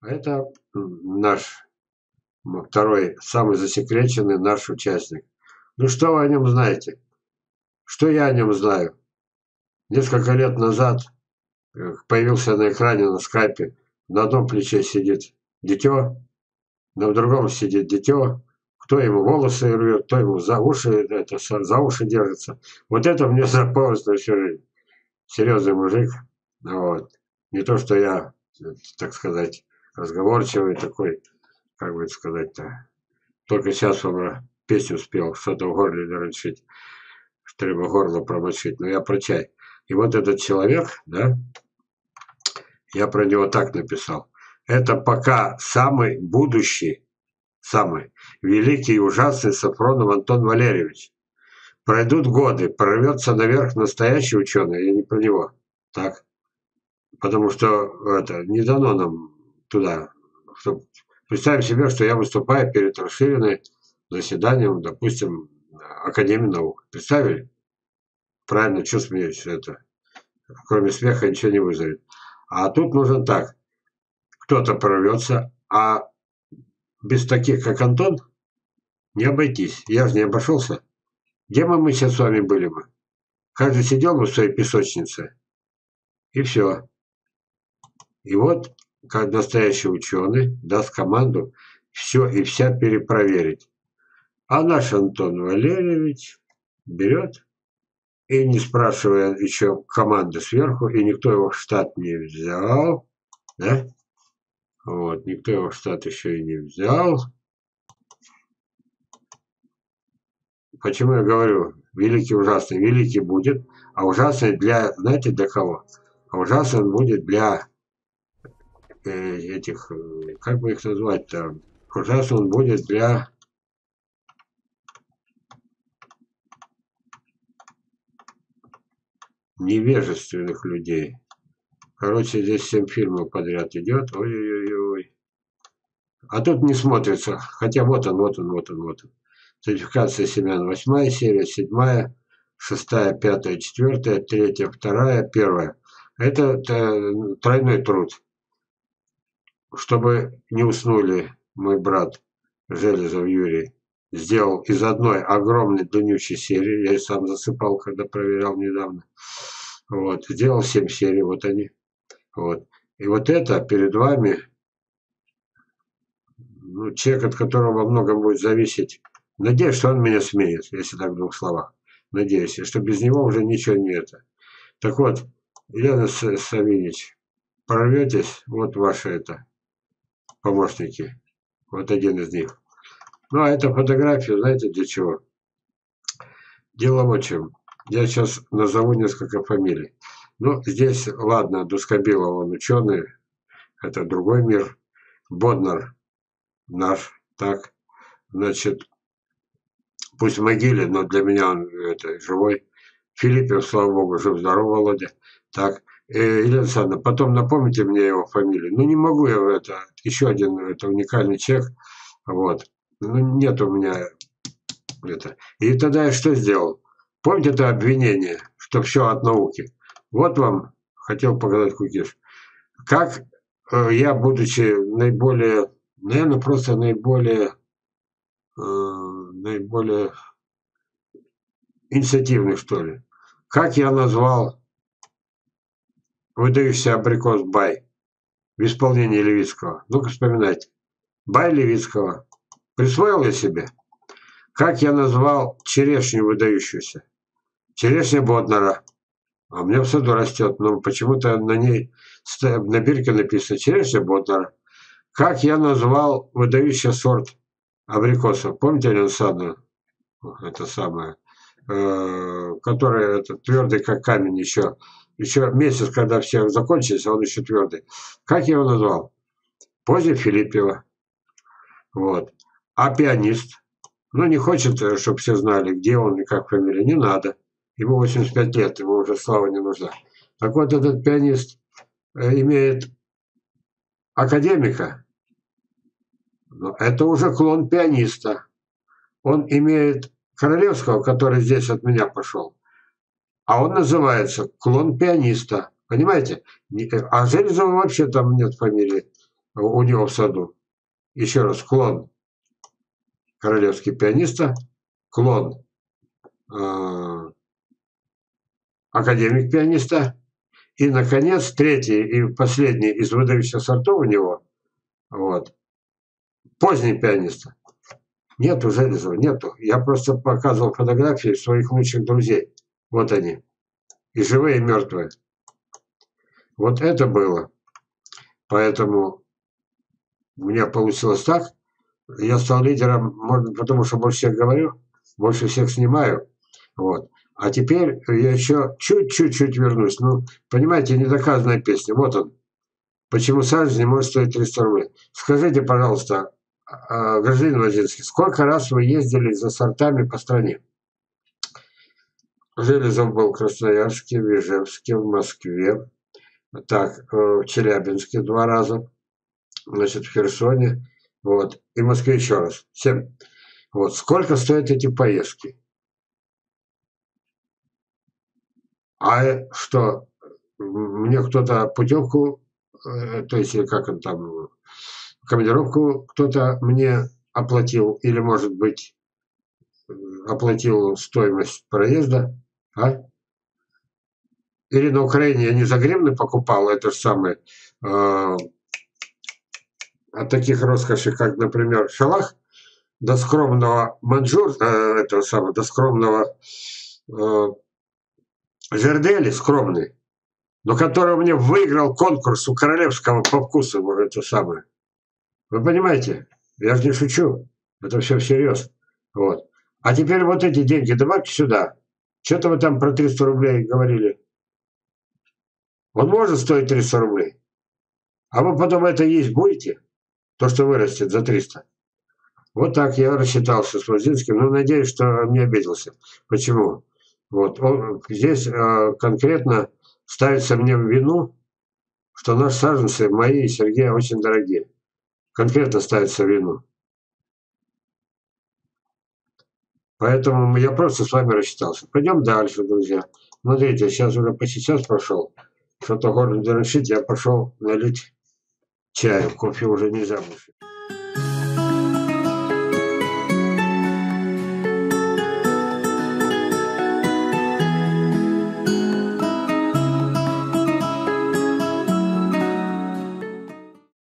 Это наш второй, самый засекреченный наш участник. Ну что вы о нем знаете? Что я о нем знаю? Несколько лет назад появился на экране на скайпе. На одном плече сидит дитё, на другом сидит дитё. Кто ему волосы рвет, кто ему за уши, за уши держится. Вот это мне запомнилось на всю жизнь. Серьезный мужик. Вот. Не то, что я, так сказать, разговорчивый такой, как бы сказать-то. Только сейчас он песню спел, что-то в горле нарешить, что треба горло промочить. Но я про чай. И вот этот человек, да, я про него так написал. Это пока самый будущий, самый великий и ужасный Сафронов Антон Валерьевич. Пройдут годы, прорвется наверх настоящий ученый, я не про него. Так? Потому что это не дано нам туда. Представим себе, что я выступаю перед расширенным заседанием, допустим, Академии наук. Представили? Правильно, что смеетесь? Это, кроме смеха ничего не вызовет. А тут нужно так. Кто-то прорвется, а без таких, как Антон, не обойтись. Я же не обошелся. Где мы сейчас с вами были бы? Каждый сидел бы в своей песочнице. И все. И вот, как настоящий ученый, даст команду все и вся перепроверить. А наш Антон Валерьевич берет и, не спрашивая еще команды сверху, и никто его в штат не взял, да? Вот, никто его в штат еще и не взял. Почему я говорю, великий ужасный, великий будет, а ужасный для, знаете, для кого? А ужасный он будет для этих, как бы их назвать-то? Ужасный он будет для невежественных людей. Короче, здесь 7 фильмов подряд идет. Ой-ой-ой. А тут не смотрится. Хотя вот он. Сертификация семян. 8 серия, 7, 6, 5, 4, 3, 2, 1. Это тройной труд. Чтобы не уснули, мой брат Железов Юрий сделал из одной огромной длиннющей серии. Я и сам засыпал, когда проверял недавно. Вот. Сделал 7 серий. Вот они. Вот. И вот это перед вами, ну, человек, от которого во многом будет зависеть. Надеюсь, что он меня сменит, если так в 2 словах. Надеюсь, и что без него уже ничего не это. Так вот, Елена Савинич, прорветесь, вот ваши это помощники. Вот один из них. Ну, а эту фотографию, знаете, для чего? Дело в чем. Я сейчас назову несколько фамилий. Ну, здесь, ладно, Дускобилов, он ученый, это другой мир. Боднар наш, так, значит, пусть в могиле, но для меня он это, живой. Филиппов, слава богу, жив-здоров, Володя. Так, Елена Александровна, потом напомните мне его фамилию. Ну, не могу я это, еще один, это уникальный человек, вот. Ну, нет у меня это. И тогда я что сделал? Помните это обвинение, что все от науки? Вот вам, хотел показать кукиш. Как я, будучи наиболее, наверное, просто наиболее инициативный, что ли. Как я назвал выдающийся абрикос Бай в исполнении Левицкого? Ну-ка вспоминайте. Бай Левицкого. Присвоил я себе. Как я назвал черешню выдающуюся? Черешня Боднара. А у меня в саду растет, но почему-то на ней, на бирке написано черешня Боднара. Как я назвал выдающийся сорт абрикосов? Помните, Елена Александровна? Это самое. Который это, твердый как камень еще месяц, когда все закончились, а он еще твердый. Как я его назвал? Позже Филиппева. Вот. А пианист? Ну, не хочет, чтобы все знали, где он и как фамилия. Не надо. Ему 85 лет, ему уже слава не нужна. Так вот, этот пианист имеет академика. Но это уже клон пианиста. Он имеет Королевского, который здесь от меня пошел. А он называется клон пианиста. Понимаете? А Железова вообще там нет фамилии. у него в саду. Еще раз, клон королевский пианиста, клон академик пианиста. И, наконец, третий и последний из выдающихся сортов у него, вот, поздний пианист. Нету Железова, нету. Я просто показывал фотографии своих лучших друзей. Вот они. И живые, и мертвые. Вот это было. Поэтому у меня получилось так. Я стал лидером, может, потому что больше всех говорю, больше всех снимаю. Вот. А теперь я еще чуть-чуть вернусь. Ну, понимаете, недоказанная песня. Вот он. Почему сажень не может стоить 300 рублей? Скажите, пожалуйста, гражданин Вазинский, сколько раз вы ездили за сортами по стране? Железов был в Красноярске, в Ижевске, в Москве, так, в Челябинске 2 раза, значит, в Херсоне, вот, и в Москве еще раз, 7. Вот, сколько стоят эти поездки? А что, мне кто-то путевку, то есть, как он там, командировку кто-то мне оплатил, или, может быть, оплатил стоимость проезда, а? Или на Украине я не за гривны покупал, это же самое, от таких роскошей, как, например, шалах, до скромного манжур, этого самого, до скромного жердели, скромный, но который мне выиграл конкурс у королевского по вкусу, это самое. Вы понимаете? Я же не шучу. Это все всерьез. Вот. А теперь вот эти деньги добавьте сюда. Что-то вы там про 300 рублей говорили. Он может стоить 300 рублей. А вы потом это есть будете? То, что вырастет за 300. Вот так я рассчитался с Вазинским. Но надеюсь, что он не обиделся. Почему? Вот. Он здесь конкретно ставится мне в вину, что наши саженцы, мои и Сергея, очень дорогие. Конкретно ставится в вину. Поэтому я просто с вами рассчитался. Пойдем дальше, друзья. Смотрите, сейчас уже почти час прошел. Что-то горло не решить, я пошел налить чаю. Кофе уже нельзя больше.